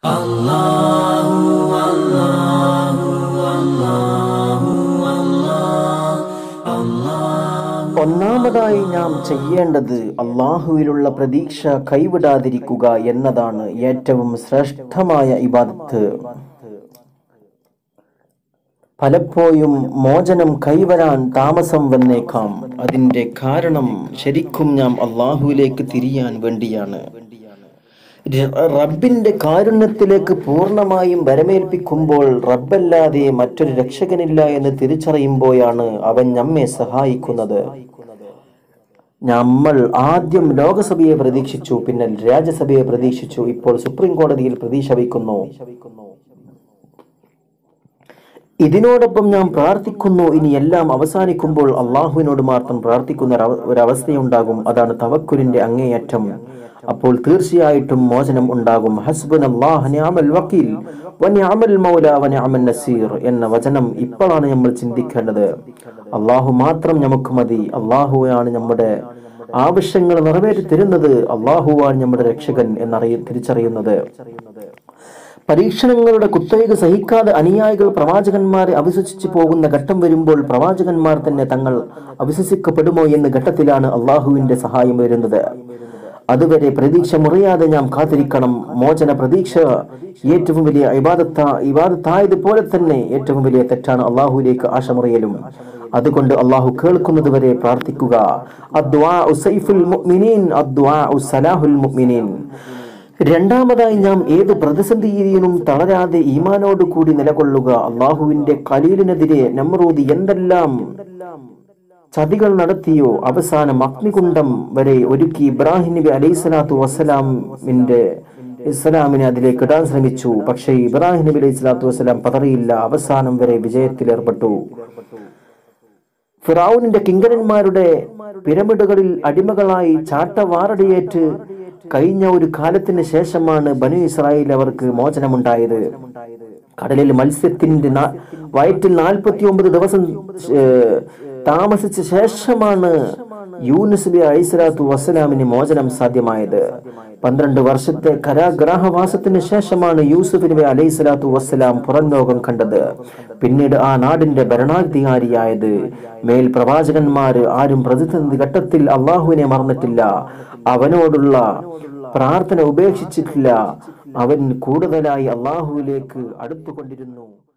ഒന്നാമതായി നാം ചെയ്യേണ്ടത് അള്ളാഹുവിലുള്ള പ്രതീക്ഷ കൈവിടാതിരിക്കുക എന്നതാണ് ഏറ്റവും ശ്രേഷ്ഠമായ ഇബാദത്ത്. പലപ്പോഴും മോചനം കൈവരാൻ താമസം വന്നേക്കാം. അതിന്റെ കാരണം ശരിക്കും നാം അള്ളാഹുവിലേക്ക് തിരിയാൻ വേണ്ടിയാണ്. റബ്ബിന്റെ കാരുണ്യത്തിലേക്ക് പൂർണ്ണമായും വരമേൽപ്പിക്കുമ്പോൾ റബ്ബല്ലാതെ മറ്റൊരു രക്ഷകനില്ല എന്ന് തിരിച്ചറിയുമ്പോഴാണ് അവൻ നമ്മെ സഹായിക്കുന്നത്. നമ്മൾ ആദ്യം ലോകസഭയെ പ്രതീക്ഷിച്ചു, പിന്നെ രാജ്യസഭയെ പ്രതീക്ഷിച്ചു, ഇപ്പോൾ സുപ്രീം കോടതിയിൽ പ്രതീക്ഷ വയ്ക്കുന്നു. ഇതിനോടൊപ്പം ഞാൻ പ്രാർത്ഥിക്കുന്നു. ഇനി എല്ലാം അവസാനിക്കുമ്പോൾ അള്ളാഹുവിനോട് മാത്രം പ്രാർത്ഥിക്കുന്ന ഒരവസ്ഥയുണ്ടാകും. അതാണ് തവക്കുലിന്റെ അങ്ങേയറ്റം. അപ്പോൾ തീർച്ചയായിട്ടും മോചനം ഉണ്ടാകും. ഹസ്ബുനല്ലാഹു നിഅമൽ വക്കീൽ വനിഅമൽ മൗല വനിഅമൻ നസീർ എന്ന വചനം ഇപ്പോഴാണ് നമ്മൾ ചിന്തിക്കേണ്ടത്. അള്ളാഹു മാത്രം നമുക്ക് മതി. അള്ളാഹുവാണ് നമ്മുടെ ആവശ്യങ്ങൾ നിറവേറ്റി തരുന്നത്. അള്ളാഹുവാണ് നമ്മുടെ രക്ഷകൻ തിരിച്ചറിയുന്നത്. പരീക്ഷണങ്ങളുടെ കുത്തഴിക സഹിക്കാതെ അനുയായികൾ പ്രവാചകന്മാരെ അവിശ്വസിച്ചു പോകുന്ന ഘട്ടം വരുമ്പോൾ പ്രവാചകന്മാർ തന്നെ തങ്ങൾ അവിശ്വസിക്കപ്പെടുമോ എന്ന ഘട്ടത്തിലാണ് അള്ളാഹുവിന്റെ സഹായം വരുന്നത്. അതുവരെ പ്രതീക്ഷ മുറിയാതെ നാം കാത്തിരിക്കണം. മോചന പ്രതീക്ഷ ഏറ്റവും വലിയ ഇബാദത്തായതുപോലെ തന്നെ ഏറ്റവും വലിയ തെറ്റാണ് അള്ളാഹുവിലേക്ക് ആശമുറിയലും. അതുകൊണ്ട് അള്ളാഹു കേൾക്കുന്നത് വരെ പ്രാർത്ഥിക്കുക. അദ്ദുആഉ സൈഫുൽ മുഅ്മിനീൻ, അദ്ദുആഉ സലാഹുൽ മുഅ്മിനീൻ. രണ്ടാമതായി നാം ഏത് പ്രതിസന്ധിയിലും തളരാതെ ഈമാനോട് കൂടി നിലകൊള്ളുക. അള്ളാഹുവിന്റെ ഖലീലിനെതിരെ നമ്രൂദ് എന്തെല്ലാം ചതികൾ നടത്തിയോ അവസാനം അഗ്നികുണ്ഡം വരെ ഒരുക്കി ഇബ്രാഹിം നബി അലൈഹിസ്സലാത്തു വസ്സലാമിനെ അതിലേക്ക് ഇടാൻ ശ്രമിച്ചു. പക്ഷേ ഇബ്രാഹിം നബി അലൈഹിസ്സലാത്തു വസ്സലാം പതറിയില്ല. അവസാനം വരെ വിജയത്തിലേർപ്പെട്ടു. ഫിറഔനിന്റെ കിങ്കരന്മാരുടെ പിരമിഡുകളിൽ അടിമകളായി ചാട്ടവാറടിയേറ്റ് കഴിഞ്ഞ ഒരു കാലത്തിന് ശേഷമാണ് ബനു ഇസ്രായേൽ അവർക്ക് മോചനമുണ്ടായത്. കടലിൽ മത്സ്യത്തിന്റെ വയറ്റിൽ 49 ദിവസം താമസിച്ച ശേഷമാണ് യൂനുസ് നബി അലൈഹിസ്സലാത്തു വസ്സലാമിന് മോചനം സാധ്യമായത്. 12 വർഷത്തെ കാരാഗ്രഹവാസത്തിന് ശേഷമാണ് യൂസുഫ് നബി അലൈഹിസ്സലാത്തു വസ്സലാം പുറം ലോകം കണ്ടത്. പിന്നീട് ആ നാടിന്റെ ഭരണാധികാരിയായത്. മേൽ പ്രവാചകന്മാര് ആരും പ്രതിസന്ധി ഘട്ടത്തിൽ അള്ളാഹുവിനെ മറന്നിട്ടില്ല. അവനോടുള്ള പ്രാർത്ഥന ഉപേക്ഷിച്ചിട്ടില്ല. അവൻ കൂടുതലായി അള്ളാഹുവിലേക്ക് അടുത്തുകൊണ്ടിരുന്നു.